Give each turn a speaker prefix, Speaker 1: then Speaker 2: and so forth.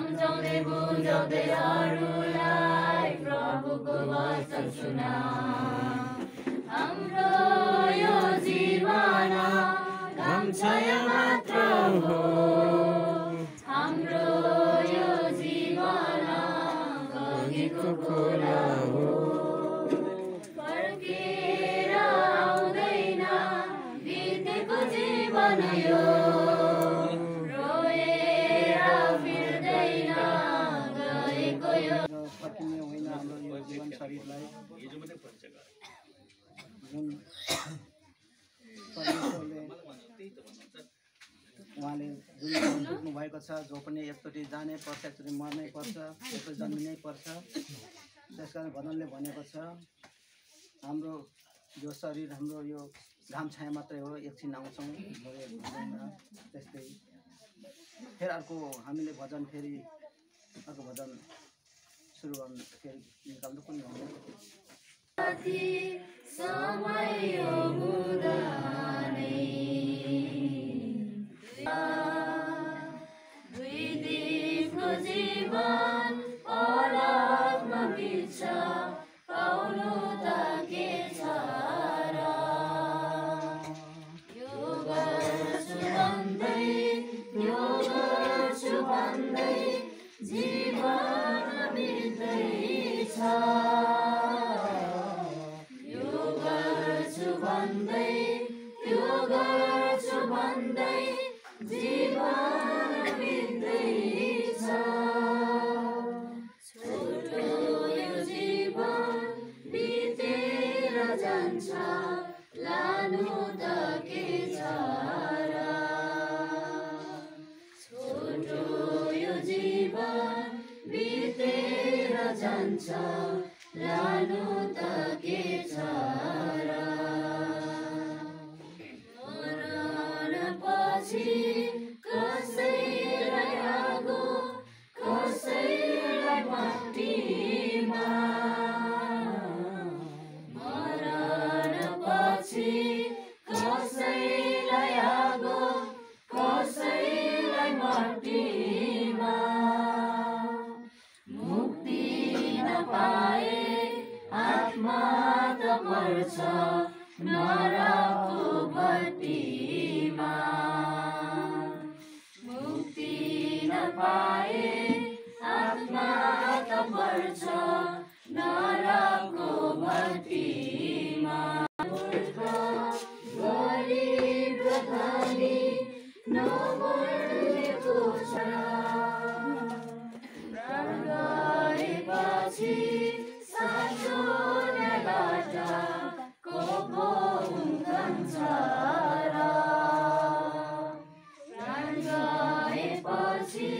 Speaker 1: बुझाउँदै अरूलाई प्रभुको वचन सुना। हाम्रो यो जीवन घमछाया मात्र हो, हाम्रो यो जीवन गगनको खोला हो। फर्केर आउँदैन बितेको जीवन यो, रोएर फिर्दैन गएको यो।
Speaker 2: फर्किने होइन हाम्रो यो जीवन शरीरलाई, जुन परमेश्वरले उहाँले जुन बोक्नु भएको छ, जो पनि एकचोटि जानै पर्छ, एकचोटि मर्नै पर्छ, एकचोटि जन्मिनै पर्छ। त्यसकारण भजनले भनेको छ हाम्रो यो शरीर हाम्रो यो घाम छाया मात्रै हो, एकछिन आउँछौँ त्यस्तै। फेरि अर्को हामीले भजन फेरि अर्को भजन सुरु गर्नु फेरि निकाल्नु कुन भन्नु
Speaker 1: समय यो बुदानै दुई दिनको जीवन अलगमा बित्छ, पाउनु त के छ र। यो गर्छु भन्दै यो गर्छु भन्दै जीवन बित्दैछ, यो गर्छु भन्दै यो गर्छु भन्दै जीवन बित्दैछ। छोटो यो जीवन बितेर जान्छ, लानु त के छ र। छोटो यो जीवन बितेर जान्छ, लानु त के छ र। मरणपछि कसैलाई आगो, कसैलाई माटीमा। मरणपछि कसैलाई आगो, कसैलाई माटीमा। मुक्ति नपाए आत्मा त पर्छ नरकको भट्टीमा। मुक्ति नपाए आत्मा त पर्छ नरकको भट्टीमा। गरीब र धनी नमर्नेको छ, प्राण गएपछि साँचो न्यायबाट को हुन्छन् र। प्राण गएपछि